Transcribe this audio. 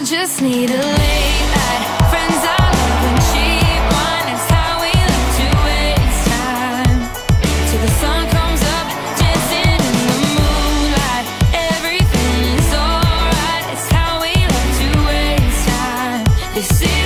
just need a late night. Friends I love and cheap wine. It's how we like to waste time till the sun comes up, dancing in the moonlight. Everything is alright. It's how we like to waste time. This is